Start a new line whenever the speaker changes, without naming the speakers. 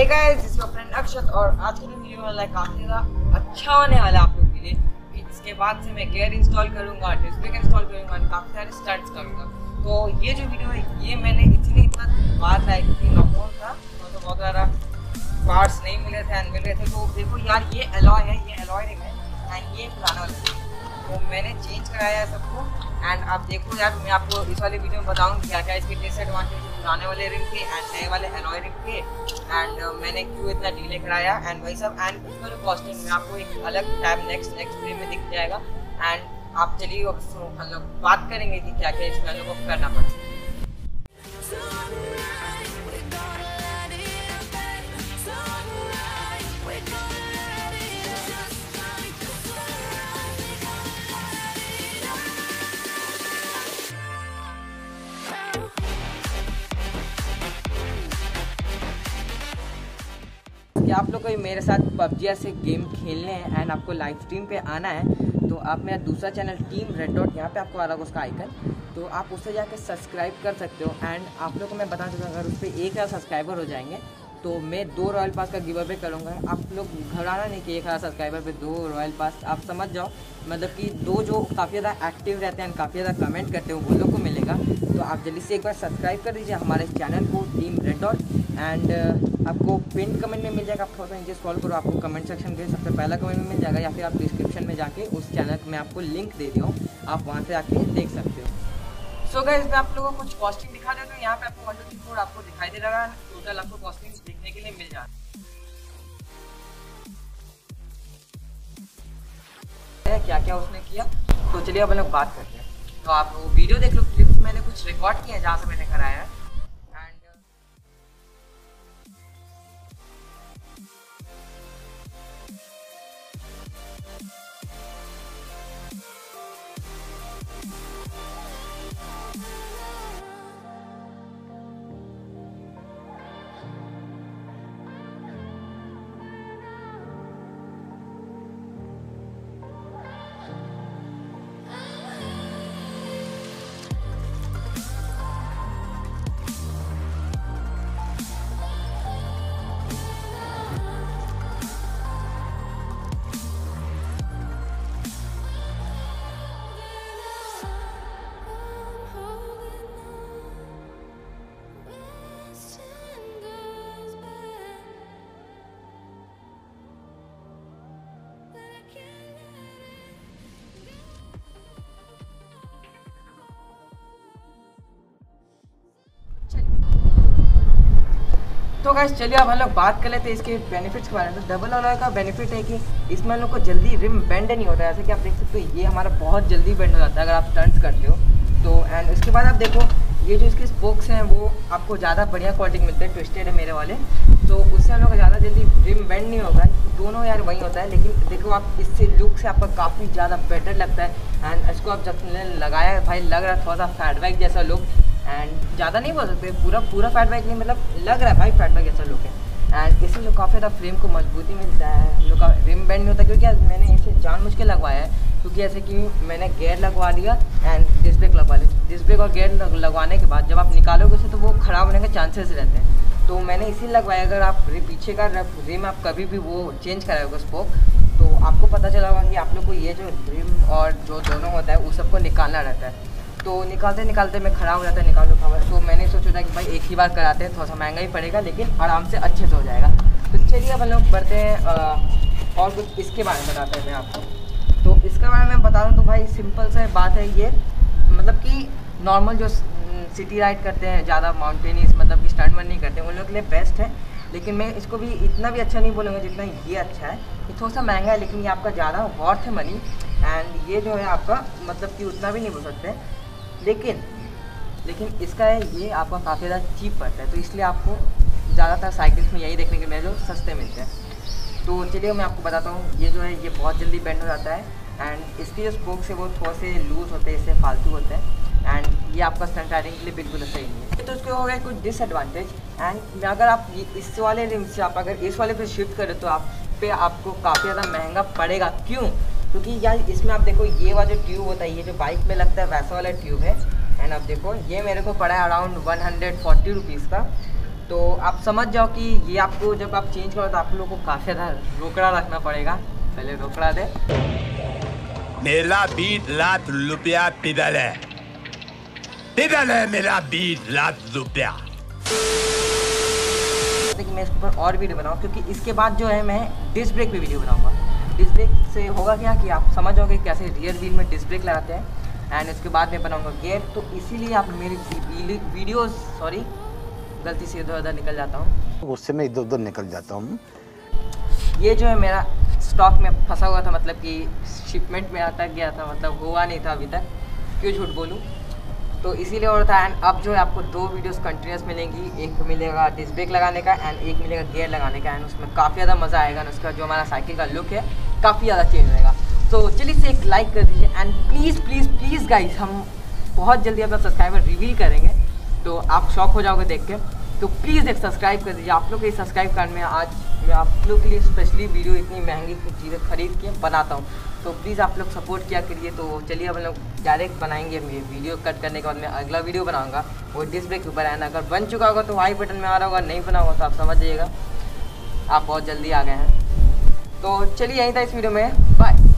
Hey guys, this is your friend Akshat और आज की वीडियो वाला काफ़ी ज़्यादा अच्छा होने वाला है आप लोग के लिए। इसके बाद से मैं गेयर इंस्टॉल करूंगा, डिस्क इंस्टॉल करूंगा, काफ़ी सारे स्टंट्स करूंगा। तो ये जो वीडियो है ये मैंने इतनी बार लाइक की लॉकडाउन था तो बहुत ज़्यादा पार्ट्स नहीं मिले थे एंड मिल रहे थे। तो देखो यार, ये एलॉय है, ये एलॉय रिम है एंड ये पुराना वाला है। तो मैंने चेंज कराया है सबको एंड आप देखो यार, मैं आपको इस वाले वीडियो में बताऊँ क्या क्या इसके डिसएडवांटेज पुराने वाले रिम के एंड नए वाले एलॉय रिम के एंड मैंने क्यों इतना डिले कराया एंड वही सब। एंड इसका जो कॉस्टिंग में आपको एक अलग टैब नेक्स्ट वीडियो में दिख जाएगा। एंड आप चलिए हम लोग बात करेंगे कि क्या क्या इसमें हम लोग को करना पड़ता है। कि आप लोग को मेरे साथ पबजी से गेम खेलने हैं एंड आपको लाइव स्ट्रीम पे आना है तो आप मेरा दूसरा चैनल टीम रेड डॉट, यहाँ पे आपको आ रहा होगा उसका आइकन, तो आप उससे जाके सब्सक्राइब कर सकते हो। एंड आप लोग को मैं बता दूँगा, अगर उस पर 1000 सब्सक्राइबर हो जाएंगे तो मैं 2 रॉयल पास का गिव अवे करूँगा। आप लोग घबराना नहीं कि 1000 सब्सक्राइबर पे 2 रॉयल पास, आप समझ जाओ मतलब कि 2 जो काफ़ी ज़्यादा एक्टिव रहते हैं, काफ़ी ज़्यादा कमेंट करते हैं, वो लोग को मिलेगा। तो आप जल्दी से एक बार सब्सक्राइब कर दीजिए हमारे चैनल को टीम रेड डॉट एंड आपको पिन कमेंट में मिल जाएगा। आप थोड़ा सा नीचे स्क्रॉल करो, आपको कमेंट सेक्शन के सबसे पहला कमेंट में मिल जाएगा, या फिर आप डिस्क्रिप्शन में जाके उस चैनल में आपको लिंक दे दिया हूँ, आप वहाँ से आके देख सकते हो। सो गाइस, मैं आप लोगों को कुछ कॉस्टिंग दिखा देता हूँ। यहाँ पे आपको 1 2 3 4 आपको दिखाई दे रहा है, टोटल आपको कॉस्टिंग देखने के लिए मिल जाता है क्या क्या उसने किया। तो चलिए अब हम लोग बात करते हैं। तो आप वो वीडियो देख लो, क्लिप्स मैंने कुछ रिकॉर्ड किया है जहाँ से मैंने कराया है। तो गाइस चलिए अब हम लोग बात कर लेते हैं इसके बेनिफिट्स के बारे में। तो डबल अलॉय का बेनिफिट है कि इसमें हम लोग को जल्दी रिम बेंड नहीं होता है। जैसे कि आप देख सकते हो ये हमारा बहुत जल्दी बेंड हो जाता है अगर आप स्टंट्स करते हो तो। एंड उसके बाद आप देखो ये जो इसके स्पोक्स हैं वो आपको ज़्यादा बढ़िया क्वालिटी के मिलते हैं, ट्विस्टेड है मेरे वाले, तो उससे हम लोग का ज़्यादा जल्दी रिम बेंड नहीं होगा। दोनों यार वही होता है, लेकिन देखो आप इससे लुक से आपका काफ़ी ज़्यादा बेटर लगता है। एंड इसको आप जब लगाया भाई लग रहा है थोड़ा सा फैटबैक जैसा लुक, एंड ज़्यादा नहीं बोल सकते पूरा फैटबैक नहीं, मतलब लग रहा है भाई फैटबैक जैसा लुक है। एंड इससे जो काफ़ी ज़्यादा फ्रेम को मजबूती मिलता है, हम लोग का रिम बेंड नहीं होता। क्योंकि मैंने इसे जानबूझ के लगवाया है, क्योंकि ऐसे कि मैंने गेयर लगवा लिया एंड डिस्क ब्रेक लगवा लिया। डिस्क ब्रेक और गेयर लगवाने के बाद जब आप निकालोगे उसे तो वो ख़राब होने के चांसेस रहते हैं, तो मैंने इसी लगवाया। अगर आप पीछे का रिम आप कभी भी वो चेंज कराओगे स्पोक, तो आपको पता चला होगा कि आप लोग को ये जो रिम और जो दोनों होता है उस सबको निकालना रहता है। तो निकालते निकालते मैं ख़राब हो जाता है निकालने का। तो मैंने सोचा था कि भाई एक ही बार कराते हैं, थोड़ा सा महंगा ही पड़ेगा लेकिन आराम से अच्छे से हो जाएगा। तो चलिए अब हम लोग बढ़ते हैं और कुछ इसके बारे में बताते हैं मैं आपको। तो इसके बारे में बता दूँ तो भाई सिंपल सा बात है ये, मतलब कि नॉर्मल जो सिटी राइड करते हैं, ज़्यादा माउंटेनियस मतलब कि स्टंट नहीं करते हैं, उन लोगों के लिए बेस्ट है। लेकिन मैं इसको भी इतना भी अच्छा नहीं बोलूँगा जितना ये अच्छा है। ये थोड़ा सा महंगा है लेकिन ये आपका ज़्यादा वर्थ है मनी। एंड ये जो है आपका मतलब कि उतना भी नहीं बोल सकते, लेकिन इसका है ये आपका काफ़ी ज़्यादा चीप पड़ता है। तो इसलिए आपको ज़्यादातर साइकिल्स में यही देखने के लिए जो सस्ते मिलते हैं। तो चलिए मैं आपको बताता हूँ, ये जो है ये बहुत जल्दी बेंड हो जाता है एंड इसके जो स्पोक्स है वो थोड़े से लूज़ होते हैं, इससे फालतू होते हैं। एंड ये आपका स्टंट राइडिंग के लिए बिल्कुल सही नहीं है। तो उसके हो गए कुछ डिसएडवांटेज। एंड अगर आप इस वाले रिम से आप अगर इस वाले पे शिफ्ट करें तो आपको काफ़ी ज़्यादा महंगा पड़ेगा। क्यों? क्योंकि यार इसमें आप देखो ये वाला जो ट्यूब होता है, ये जो बाइक में लगता है वैसा वाला ट्यूब है। एंड आप देखो ये मेरे को पड़ा है अराउंड 140 रुपीज़ का। तो आप समझ जाओ कि ये आपको जब आप चेंज करो तो आप लोगों को काफ़ी ज़्यादा रोकड़ा रखना पड़ेगा। पहले रोकड़ा दे।
मेरा 20 लाख रुपया पिदल है मेरा 20 लाख रुपया।
कि मैं इसके ऊपर और वीडियो बनाऊँ, क्योंकि इसके बाद जो है मैं डिस्क ब्रेक पे वीडियो बनाऊंगा। डिस्क ब्रेक से होगा क्या कि आप समझ जाओगे कैसे रियर व्हील में डिस्क ब्रेक लगाते हैं, एंड इसके बाद मैं बनाऊंगा गियर। तो इसीलिए आप मेरी वीडियोस, सॉरी गलती से इधर उधर निकल जाता हूँ,
उससे मैं इधर उधर निकल जाता हूँ।
ये जो है मेरा स्टॉक में फंसा हुआ था, मतलब कि शिपमेंट में अटक गया था, मतलब हुआ नहीं था अभी तक, क्यों झूठ बोलूँ। तो इसीलिए और था। एंड अब जो है आपको 2 वीडियोस कंटिन्यूस मिलेंगी, एक मिलेगा डिस्क ब्रेक लगाने का एंड एक मिलेगा गियर लगाने का। एंड उसमें काफ़ी ज़्यादा मज़ा आएगा, और उसका जो हमारा साइकिल का लुक है काफ़ी ज़्यादा चेंज होगा। तो चलिए इसे एक लाइक कर दीजिए, and please please please guys, हम बहुत जल्दी अपना सब्सक्राइबर रिवील करेंगे, तो आप शॉक हो जाओगे देख के। तो प्लीज़ एक सब्सक्राइब कर दीजिए। आप लोग के सब्सक्राइब करने में आज मैं आप लोग के लिए स्पेशली वीडियो इतनी महंगी चीज़ें खरीद के बनाता हूँ, तो प्लीज़ आप लोग सपोर्ट किया करिए। तो चलिए हम लोग डायरेक्ट बनाएंगे। वीडियो कट करने के बाद मैं अगला वीडियो बनाऊंगा, वो डिस्क ब्रेक के ऊपर है ना। अगर बन चुका होगा तो आई बटन में आ रहा होगा, नहीं बना होगा तो आप समझ जाइएगा आप बहुत जल्दी आ गए हैं। तो चलिए यहीं था इस वीडियो में, बाय।